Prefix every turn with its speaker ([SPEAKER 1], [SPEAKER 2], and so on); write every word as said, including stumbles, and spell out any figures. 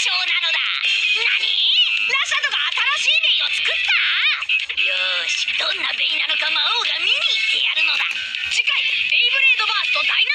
[SPEAKER 1] 長なのだ。何？ラシャドが新しいベイを作った？よーし、どんなベイなのか魔王が見に行ってやるのだ。次回ベイブレードバーストダイナ